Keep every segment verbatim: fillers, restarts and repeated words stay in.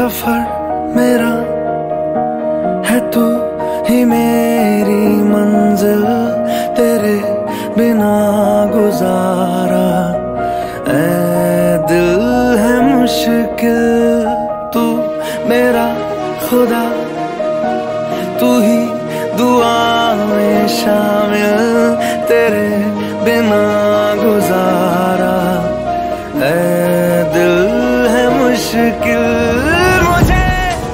सफर मेरा है तू ही मेरी मंजिल, तेरे बिना गुजारा ऐ दिल है मुश्किल। तू मेरा खुदा, तू ही दुआ में शामिल, तेरे बिना गुजारा ऐ दिल है मुश्किल। मुझे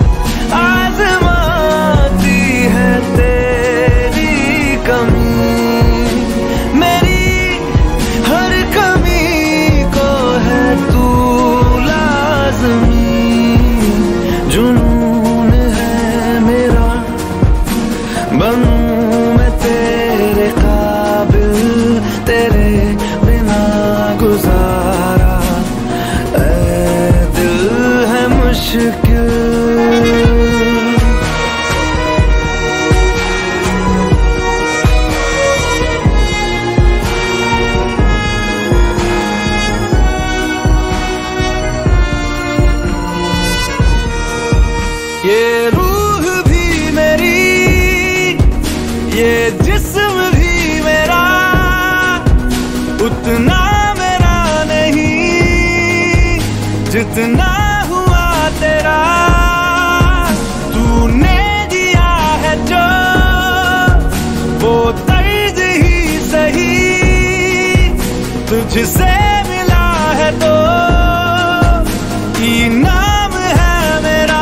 आज़माती है तेरी कमी, मेरी हर कमी को है तू लाज़मी। जुनून है मेरा बनूं मैं तेरे काबिल, तेरे बिना गुजारा ऐ दिल है मुश्किल। ये रूह भी मेरी, ये जिस्म भी मेरा, उतना मेरा नहीं जितना हुआ तेरा। तूने दिया है जो वो तर्ज ही सही, तुझसे मिला है तो इनाम है मेरा।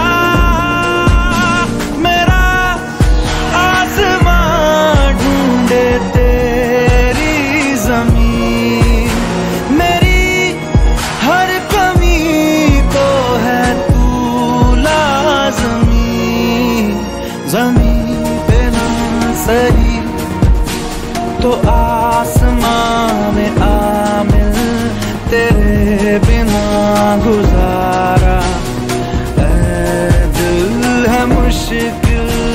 मेरा आसमां ढूंढे तेरी ज़मीन, मेरी हर कमी को है तू लाज़मी। ज़मीन पे ना सही तो आसमां में आमिल, तेरे बिना गुजारा ऐ दिल है मुश्किल।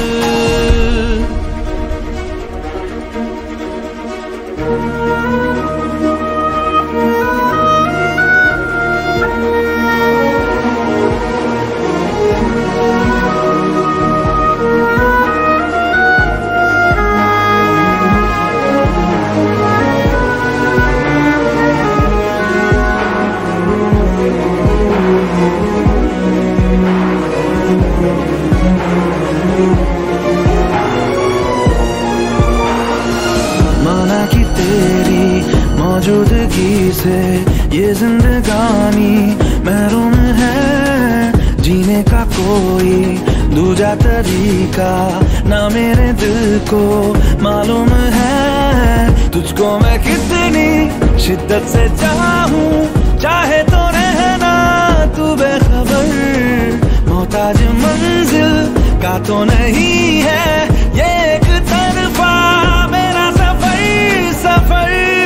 माना कि तेरी मौजूदगी से ये जिंदगानी महरूम है, जीने का कोई दूजा तरीका ना मेरे दिल को मालूम है। तुझको मैं कितनी शिद्दत से चाहूं, चाहे तो रहना तू बेखबर। मोहताज मंजिल का तो नहीं है ये एक तरफा मेरा सफर। सफर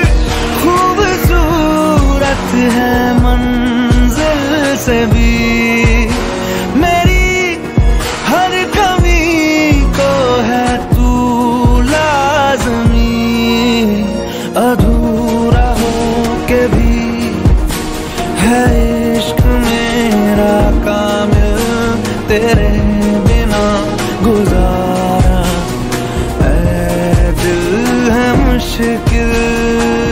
खूबसूरत है मंजिल से भी, मेरी हर कमी को है तू लाज़मी। अधूरा हो के भी है इश्क मेरा कामिल, तेरे बिना गुजारा ऐ दिल है मुश्किल।